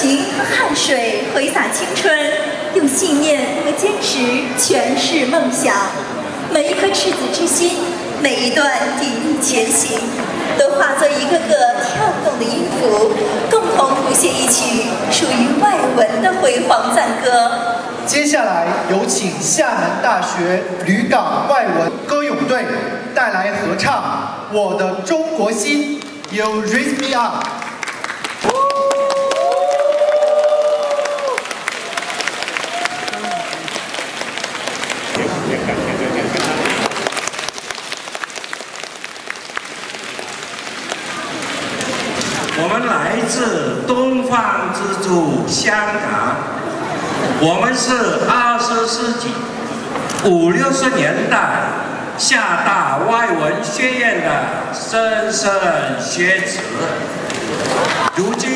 情和汗水挥洒青春，用信念和坚持诠释梦想。每一颗赤子之心，每一段砥砺前行，都化作一个个跳动的音符，共同谱写一曲属于外文的辉煌赞歌。 接下来有请厦门大学吕港外文歌咏队带来合唱《我的中国心》，You Raise Me Up。 我们来自东方之珠香港，我们是20世纪50、60年代厦大外文学院的莘莘学子，如今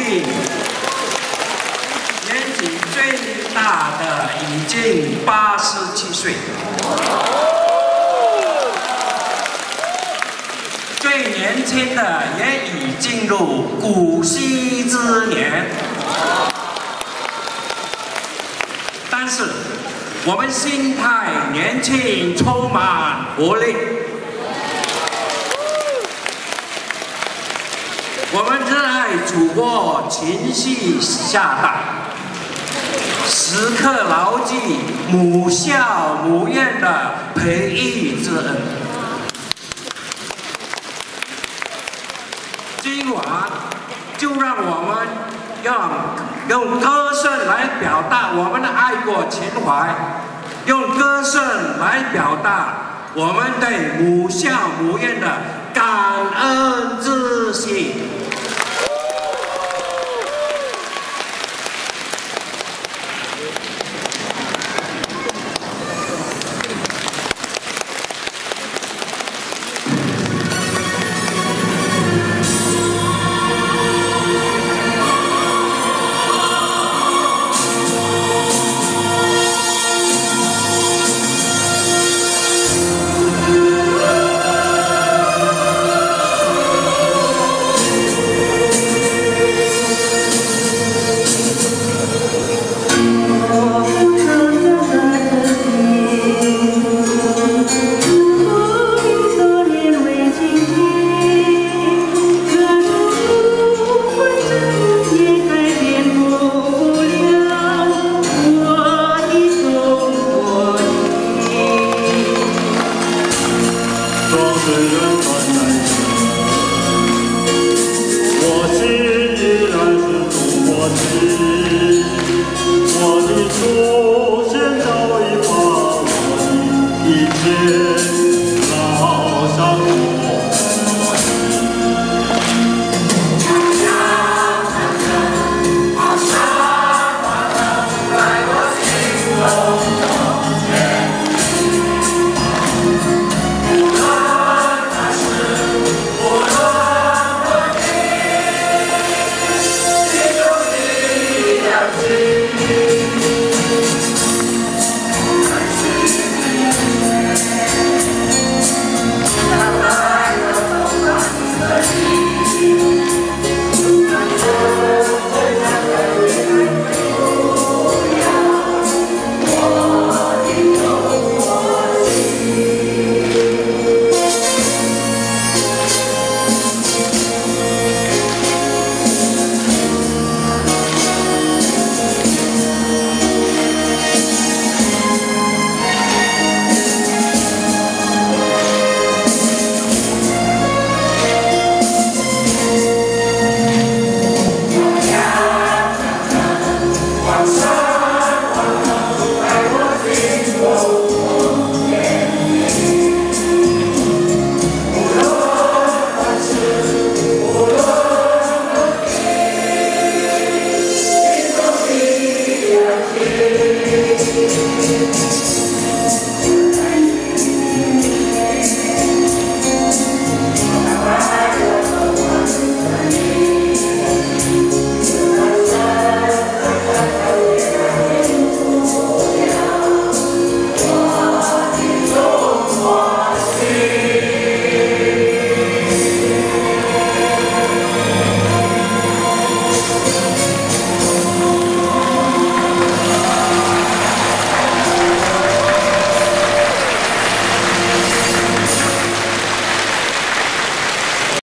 年纪最大的已经87岁。 最年轻的也已进入古稀之年，但是我们心态年轻，充满活力。我们热爱祖国，情系厦大，时刻牢记母校母院的培育之恩。 今晚就让我们用歌声来表达我们的爱国情怀，用歌声来表达我们对母校母院的感恩之心。 Thank you.